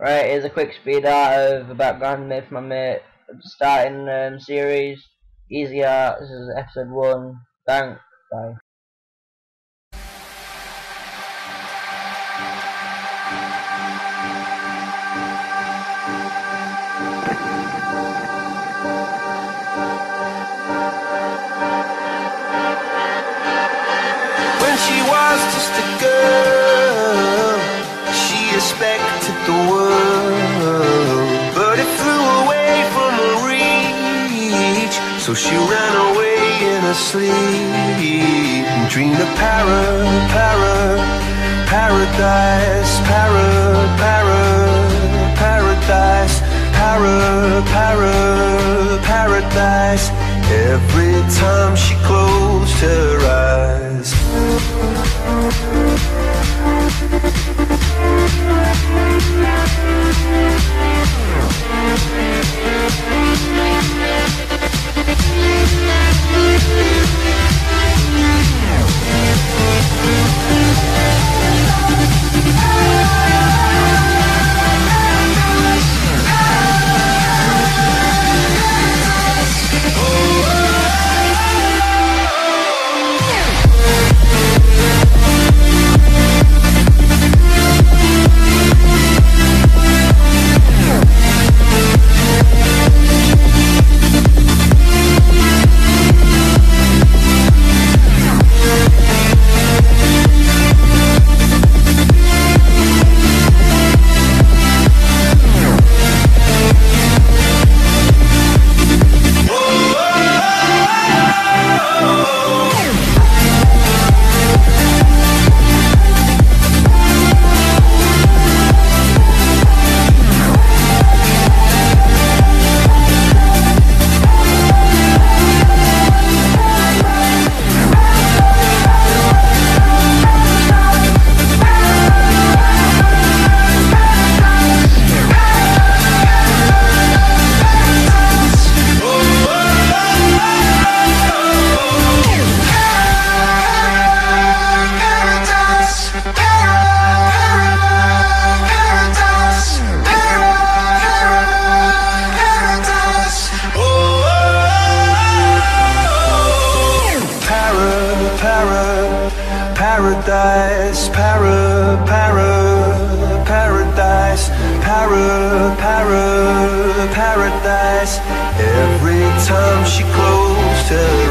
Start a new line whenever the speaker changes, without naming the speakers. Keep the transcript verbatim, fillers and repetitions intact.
Right, here's a quick speed art of about Grand Myth, my mate, starting um, series. Eazeyy Art, this is episode one. Thanks, bye.
When she was just a girl, she expected the world, but it flew away from her reach. So she ran away in her sleep and dreamed of para, para, paradise, para, para, paradise, para, para, paradise. Every time she closed her eyes, paradise, para, para, paradise, para, para, paradise. Every time she closed her